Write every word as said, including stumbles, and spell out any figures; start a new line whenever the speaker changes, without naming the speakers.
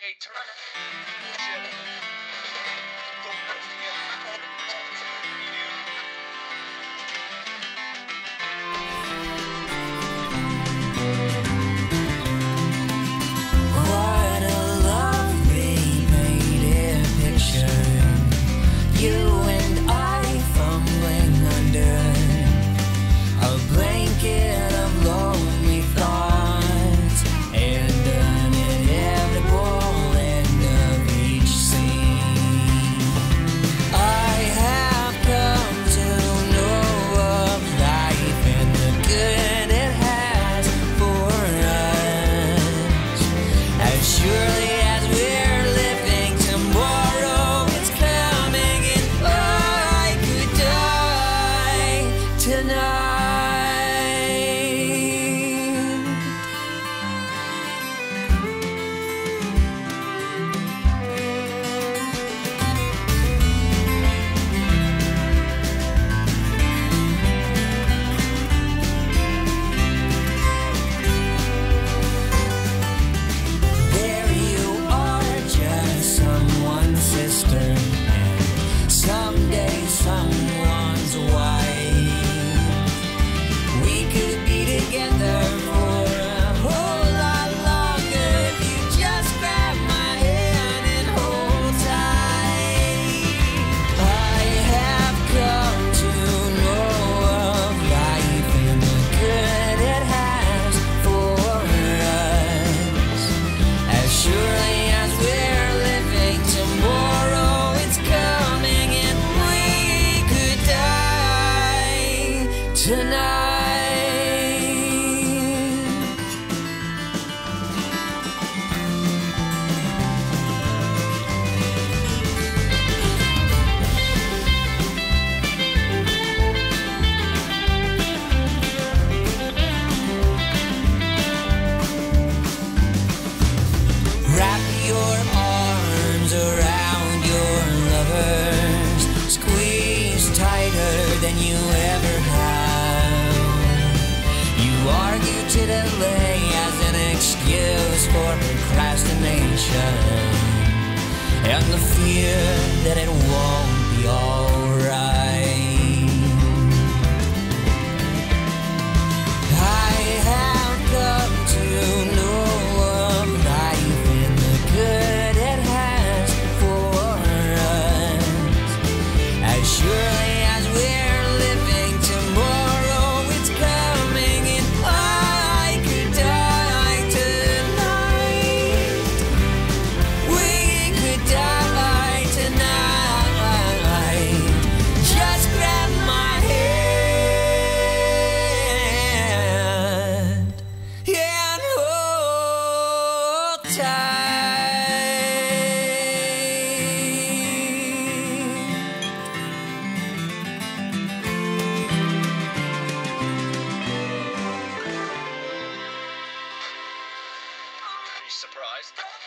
Hey, turn bullshit. Don't
What a lovely painted picture, you and I fumbling under a blanket of lonely thoughts and an inevitable end of each scene. I have come to know of life and the good it has for us. As surely as we're living, tomorrow is coming, and I could die tonight. There you are, just someone's sister, and someday someone's wife. We could be together for a whole lot longer if you just grab my hand and hold tight. I have come to know of life and the good it has for us. As surely as we're living, tomorrow it's coming, and we could die tonight. Wrap your arms around your lovers, squeeze tighter than you ever have. You argue to delay as an excuse for procrastination, and the fear that it won't be alright. I have come to know of life and the good it has for us. As surely as we're living, tomorrow it's coming, and I could die tonight. We could die tonight. Just grab my hand and hold tight.
be surprised.